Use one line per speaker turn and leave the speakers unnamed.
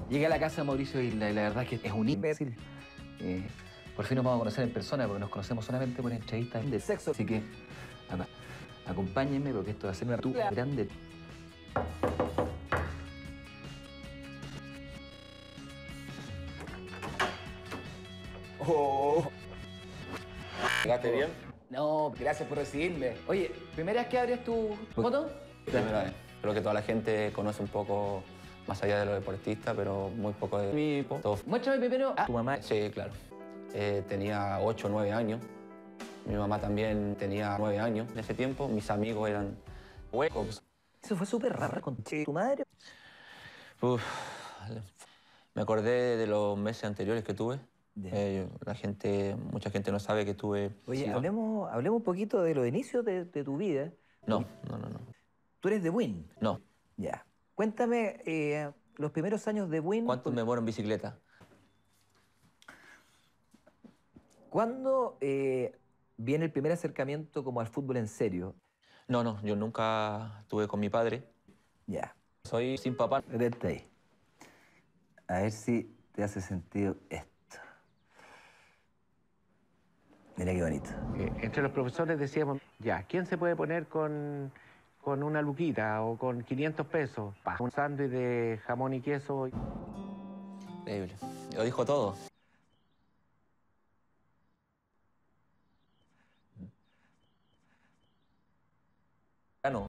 Llegué a la casa de Mauricio Isla y la verdad es que es un imbécil. Por fin nos vamos a conocer en persona porque nos conocemos solamente por entrevistas de sexo. Así que acompáñenme porque esto va a ser una tuya grande.
Oh. ¿Llegaste bien?
No, gracias por recibirme. Oye, ¿primera vez que abres tu foto?
Primera vez. Creo que toda la gente conoce un poco más allá de los deportistas, pero muy poco de mí. Todo.
Muéstrame primero a tu mamá.
Sí, claro. Tenía 8 o 9 años. Mi mamá también tenía 9 años en ese tiempo. Mis amigos eran huecos.
Eso fue súper raro con tu madre.
Uf, me acordé de los meses anteriores que tuve. Mucha gente no sabe que tuve
Oye,
SIDA.
hablemos un poquito de los inicios de tu vida.
No, no, no, no.
Tú eres de Win.
No.
Ya. Cuéntame los primeros años de Win.
¿Cuánto me muero en bicicleta?
¿Cuándo viene el primer acercamiento como al fútbol en serio?
No, no, yo nunca estuve con mi padre.
Ya.
Soy sin papá.
Detente ahí. A ver si te hace sentido esto. Mira qué bonito.
Entre los profesores decíamos, ya, ¿quién se puede poner con una luquita o con 500 pesos? Un sándwich de jamón y queso.
Increíble. Lo dijo todo.